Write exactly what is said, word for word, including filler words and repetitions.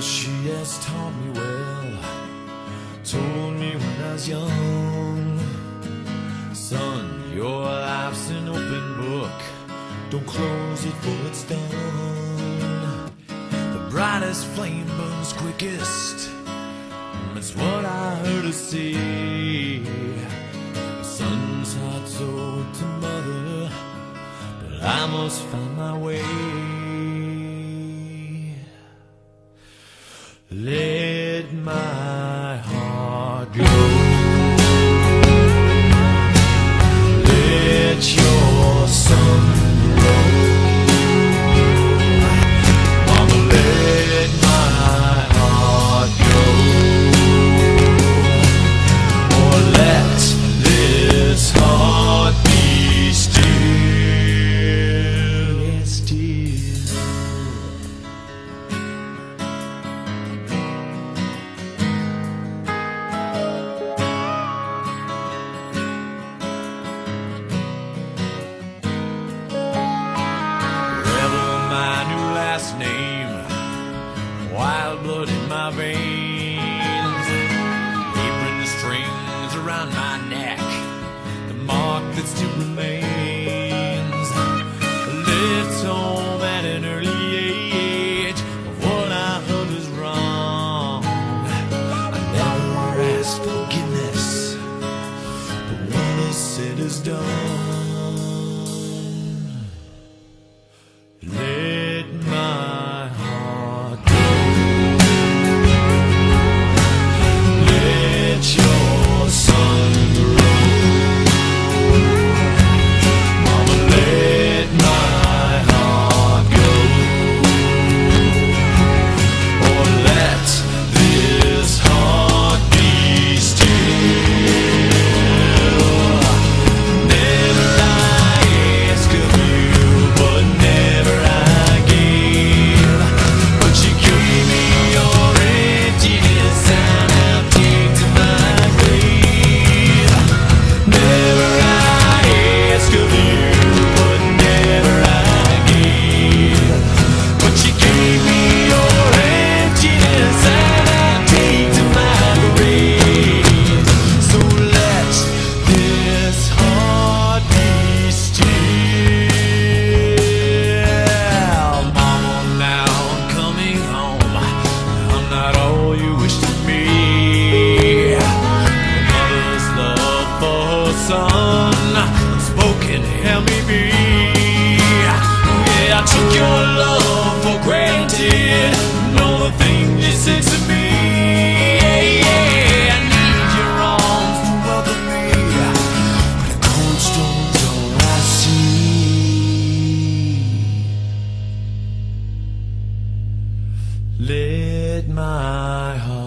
she has taught me well, told me when I was young, son, your life's an open book, don't close it for it's done. The brightest flame burns quickest, that's what I heard her say. The son's heart's owed to mother, but I must find my way. Let my heart go. Let your sun grow. Mama, let my heart go. Or let this heart be still. Yes, still. Name, wild blood in my veins, apron the strings around my neck, the mark that still remains, left home at an early age of what I heard is wrong. I never asked forgiveness, but what is said is done. Let my heart go. Let your sun grow. Mama, let my heart go. Or let this heart be still. Never I ask of you, but never I give. But you gave me your emptiness, and I'll take to my grave. Never I ask of you, but never I give. But you gave me your emptiness, and I'll take to my grave. So let this heart be still. Mama, now I'm coming home. I'm not all you wish to be. Mother's love for her son, unspoken, help me be. Yeah, I took your love for granted. Know the thing you said to me. Yeah, yeah, I need your arms to welcome me. When the cold stone's all I see. Let my heart